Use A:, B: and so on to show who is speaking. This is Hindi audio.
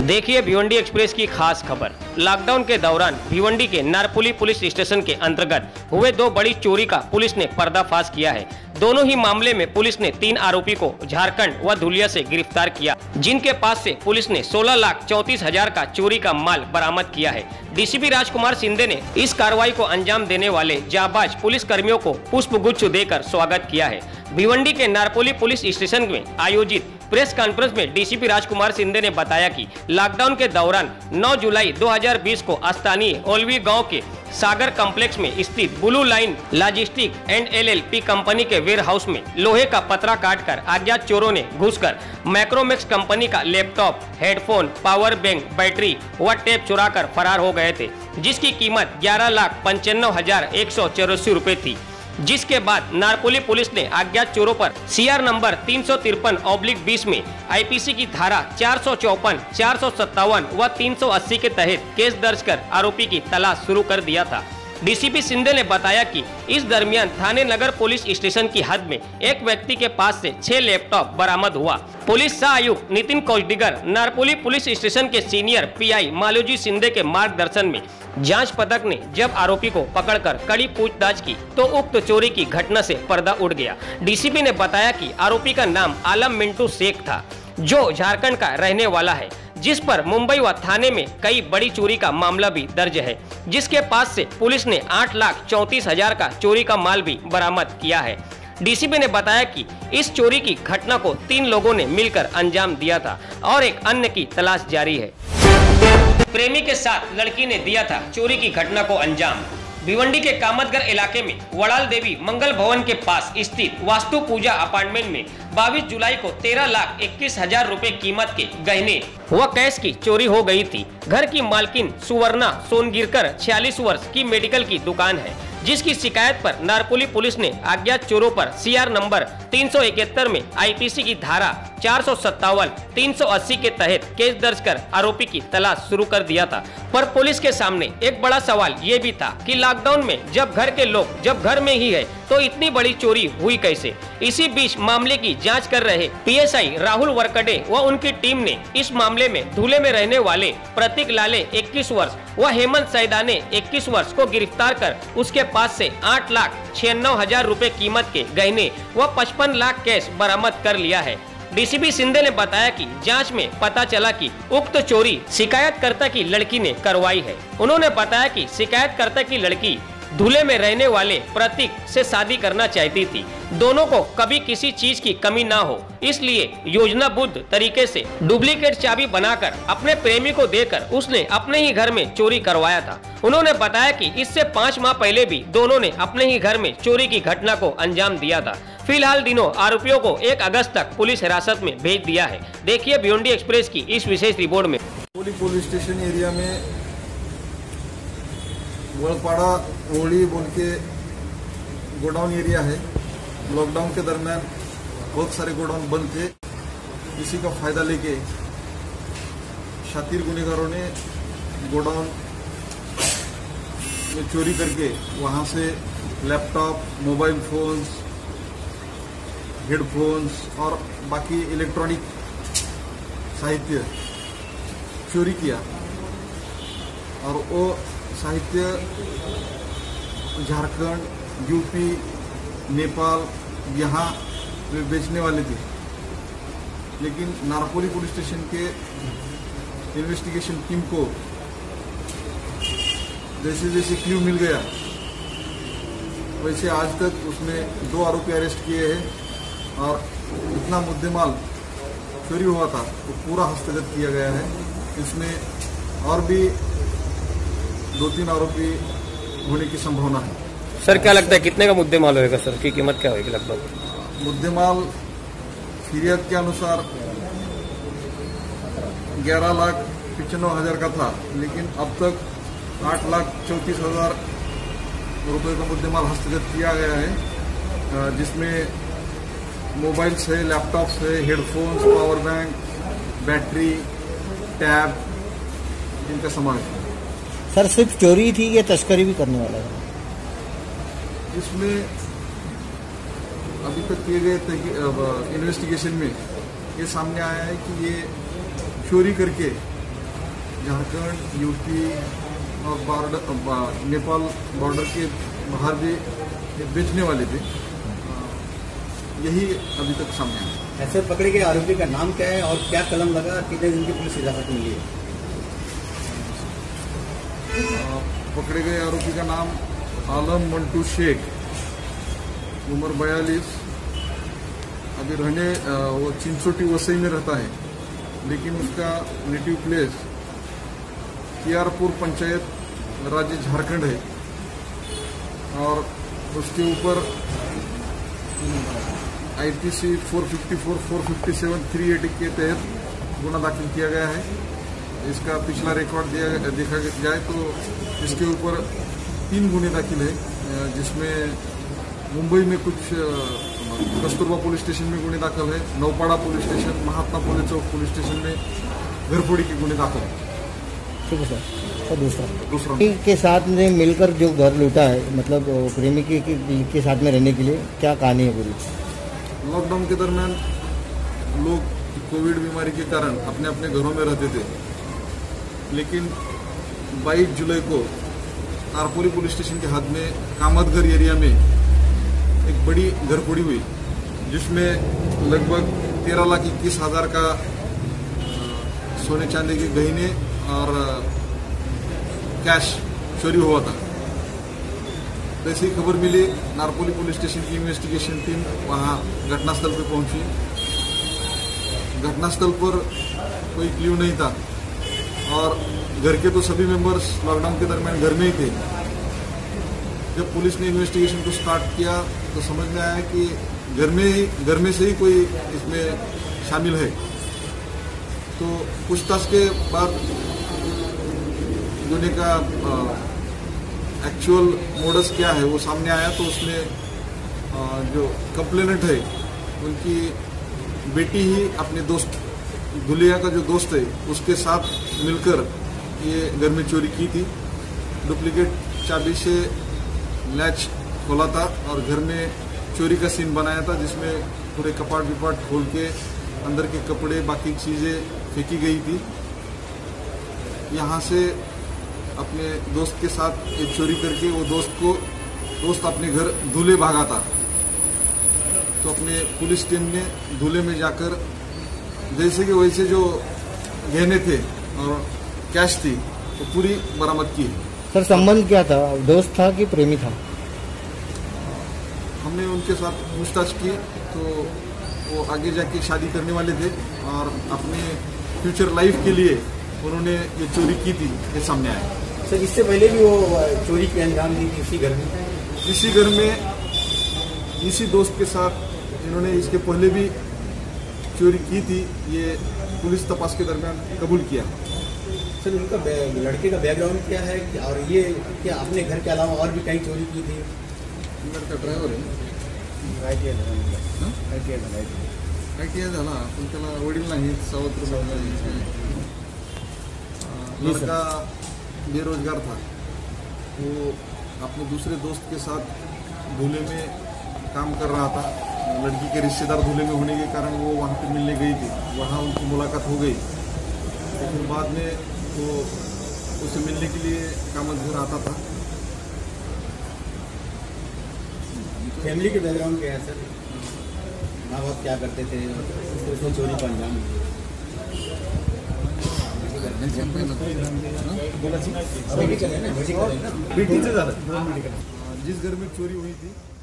A: देखिए भिवंडी एक्सप्रेस की खास खबर। लॉकडाउन के दौरान भिवंडी के नारपुली पुलिस स्टेशन के अंतर्गत हुए दो बड़ी चोरी का पुलिस ने पर्दाफाश किया है। दोनों ही मामले में पुलिस ने 3 आरोपी को झारखंड व धुलिया से गिरफ्तार किया, जिनके पास से पुलिस ने 16,34,000 का चोरी का माल बरामद किया है। डीसीपी राजकुमार सिंधे ने इस कार्रवाई को अंजाम देने वाले जाबाज पुलिस कर्मियों को पुष्प गुच्छ देकर स्वागत किया है। भिवंडी के नारपुली पुलिस स्टेशन में आयोजित प्रेस कॉन्फ्रेंस में डीसीपी राजकुमार सिंधे ने बताया कि लॉकडाउन के दौरान 9 जुलाई 2020 को स्थानीय ओलवी गांव के सागर कॉम्प्लेक्स में स्थित blue line logistic and LLP company के वेयर हाउस में लोहे का पतरा काटकर अज्ञात चोरों ने घुसकर मैक्रोमैक्स कंपनी का laptop, headphone, power bank, battery व टेप चुराकर फरार हो गए थे, जिसकी कीमत 11,95,184 रुपए थी। जिसके बाद नारपुली पुलिस ने अज्ञात चोरों पर CR नंबर 353/20 में IPC की धारा 454, 457 व 380 के तहत केस दर्ज कर आरोपी की तलाश शुरू कर दिया था। डीसीपी सिंधे ने बताया कि इस दरमियान थाने नगर पुलिस स्टेशन की हद में एक व्यक्ति के पास से 6 लैपटॉप बरामद हुआ। पुलिस सह आयुक्त नितिन कौशडिगर, नारपुली पुलिस स्टेशन के सीनियर PI मालोजी सिंधे के मार्गदर्शन में जांच पथक ने जब आरोपी को पकड़कर कड़ी पूछताछ की तो उक्त चोरी की घटना से पर्दा उठ गया। डीसीपी ने बताया कि आरोपी का नाम आलम मिंटू शेख था, जो झारखंड का रहने वाला है, जिस पर मुंबई व थाने में कई बड़ी चोरी का मामला भी दर्ज है, जिसके पास से पुलिस ने 8,34,000 का चोरी का माल भी बरामद किया है। डीसीपी ने बताया कि इस चोरी की घटना को 3 लोगों ने मिलकर अंजाम दिया था और एक अन्य की तलाश जारी है। प्रेमी के साथ लड़की ने दिया था चोरी की घटना को अंजाम। भिवंडी के कामतगर इलाके में वड़ाल देवी मंगल भवन के पास स्थित वास्तु पूजा अपार्टमेंट में 22 जुलाई को 13,21,000 रुपए कीमत के गहने व कैश की चोरी हो गई थी। घर की मालकिन सुवर्णा सोनगिरकर 46 वर्ष की मेडिकल की दुकान है, जिसकी शिकायत पर नारपुली पुलिस ने अज्ञात चोरों पर CR नंबर 371 में IPC की धारा 457, 380 के तहत केस दर्ज कर आरोपी की तलाश शुरू कर दिया था। पर पुलिस के सामने एक बड़ा सवाल ये भी था कि लॉकडाउन में जब घर के लोग जब घर में ही है तो इतनी बड़ी चोरी हुई कैसे। इसी बीच मामले की जांच कर रहे PSI राहुल वरकड़े व उनकी टीम ने इस मामले में धुले में रहने वाले प्रतीक लाले 21 वर्ष व हेमंत सैदाने 21 वर्ष को गिरफ्तार कर उसके पास से 8,96,000 रुपए कीमत के गहने व 55 लाख कैश बरामद कर लिया है। डीसीपी सिंधे ने बताया कि जांच में पता चला कि उक्त चोरी शिकायतकर्ता की लड़की ने करवाई है। उन्होंने बताया कि शिकायतकर्ता की लड़की धुले में रहने वाले प्रतीक से शादी करना चाहती थी। दोनों को कभी किसी चीज की कमी ना हो, इसलिए योजनाबद्ध तरीके से डुप्लीकेट चाबी बनाकर अपने प्रेमी को देकर उसने अपने ही घर में चोरी करवाया था। उन्होंने बताया कि इससे 5 माह पहले भी दोनों ने अपने ही घर में चोरी की घटना को अंजाम दिया था। फिलहाल दिनों आरोपियों को 1 अगस्त तक पुलिस हिरासत में भेज दिया है। देखिए भिवंडी एक्सप्रेस की इस विशेष रिपोर्ट में।
B: पुलिस स्टेशन एरिया में गोलपाड़ा ओली बोल के गोडाउन एरिया है। लॉकडाउन के दरमियान बहुत सारे गोडाउन बंद थे। इसी का फायदा लेके शातिर गुनेगारों ने गोडाउन में चोरी करके वहां से लैपटॉप, मोबाइल फोन्स, हेडफोन्स और बाकी इलेक्ट्रॉनिक साहित्य चोरी किया और वो साहित्य झारखंड, UP, नेपाल यहाँ बेचने वाले थे। लेकिन नारपुली पुलिस स्टेशन के इन्वेस्टिगेशन टीम को जैसे जैसे क्लू मिल गया वैसे आज तक उसने 2 आरोपी अरेस्ट किए हैं और इतना मुद्देमाल चोरी हुआ था तो पूरा हस्तगत किया गया है। इसमें और भी 2-3 आरोपी होने की संभावना है।
A: सर क्या लगता है कितने का मुद्देमाल होगा सर, की कीमत क्या होगी लगभग?
B: मुद्देमाल फिरियाद के अनुसार 11,95,000 का था, लेकिन अब तक 8,34,000 रुपये का मुद्देमाल हस्तगत किया गया है, जिसमें मोबाइल्स है, लैपटॉप्स है, headphones, power bank, battery, tab, इनका समावेश है।
C: सर सिर्फ चोरी थी या तस्करी भी करने वाला है?
B: इसमें अभी तक किए गए इन्वेस्टिगेशन में ये सामने आया है कि ये चोरी करके झारखंड, यूपी और नेपाल बॉर्डर के बाहर भी बेचने वाले थे। यही अभी तक सामने आया।
D: ऐसे पकड़े गए आरोपी का नाम क्या है और क्या कलम लगा, कितने दिन की पुलिस हिरासत मिली है?
B: पकड़े गए आरोपी का नाम आलम मंटू शेख, उम्र 42, अभी रहने वो चिंचोटी वसई में रहता है, लेकिन उसका नेटिव प्लेस कियारपुर पंचायत राज्य झारखंड है। और उसके ऊपर IPC 454, 457, 380 के तहत गुना दाखिल किया गया है। इसका पिछला रिकॉर्ड देखा जाए तो इसके ऊपर 3 गुने दाखिल है, जिसमें मुंबई में कुछ कस्तूरबा पुलिस स्टेशन में गुने दाखिल है, Naupada police station, Mahatma police chowk police station में घरफोड़ी के गुने दाखिल है।
C: ठीक है सर। और दूसरा
B: दूसरा
C: के साथ में मिलकर जो घर लूटा है, मतलब प्रेमी के साथ में रहने के लिए क्या कहानी है पूरी?
B: लॉकडाउन के दरमियान लोग कोविड बीमारी के कारण अपने अपने घरों में रहते थे, लेकिन 22 जुलाई को नारपोली पुलिस स्टेशन के हद में कामतघर एरिया में एक बड़ी घरफोड़ी हुई, जिसमें लगभग 13,21,000 का सोने चांदी के गहने और कैश चोरी हुआ था। जैसी खबर मिली, नारपोली पुलिस स्टेशन की इन्वेस्टिगेशन टीम वहां घटनास्थल पर पहुंची। घटनास्थल पर कोई क्ल्यू नहीं था और घर के तो सभी मेंबर्स लॉकडाउन के दरमियान घर में ही थे। जब पुलिस ने इन्वेस्टिगेशन को स्टार्ट किया तो समझ में आया कि घर में से ही कोई इसमें शामिल है। तो पूछताछ के बाद जोने का एक्चुअल मोडस क्या है वो सामने आया, तो उसमें जो कंप्लेनेंट है उनकी बेटी ही अपने दोस्त गुलिया का जो दोस्त है उसके साथ मिलकर ये घर में चोरी की थी। डुप्लीकेट चाबी से लैच खोला था और घर में चोरी का सीन बनाया था, जिसमें पूरे कपाट विपाट खोल के अंदर के कपड़े बाकी चीज़ें फेंकी गई थी। यहाँ से अपने दोस्त के साथ एक चोरी करके वो दोस्त अपने घर धूले भागा था। तो अपने पुलिस टीम ने धूले में जाकर जैसे कि वैसे जो गहने थे और कैश थी वो पूरी बरामद की।
C: सर संबंध क्या था, दोस्त था कि प्रेमी था?
B: हमने उनके साथ पूछताछ की तो वो आगे जाके शादी करने वाले थे और अपने फ्यूचर लाइफ के लिए उन्होंने ये चोरी की थी, ये सामने आया।
D: सर इससे पहले भी वो चोरी की अंजाम दी थी इसी घर में?
B: इसी घर में इसी दोस्त के साथ इन्होंने इसके पहले भी चोरी की थी, ये पुलिस तपास के दरमियान कबूल किया।
D: सर उनका लड़के का बैकग्राउंड क्या है और ये क्या अपने घर के अलावा और भी कहीं चोरी की थी?
B: घर का ड्रायव्हर आहे, ITI झाला पण त्याला वडील नाही, सावत्र लड़का बेरोजगार था। वो अपने दूसरे दोस्त के साथ धूले में काम कर रहा था। लड़की के रिश्तेदार धूले में होने के कारण वो वहाँ पे मिलने गई थी, वहाँ उनकी मुलाकात हो गई। लेकिन बाद में वो उसे मिलने के लिए कामतघर आता था।
D: फैमिली के बैकग्राउंड क्या है सर? माँ बाप क्या करते थे उसने चोरी का अंजाम दिया?
B: जिस घर में चोरी हुई थी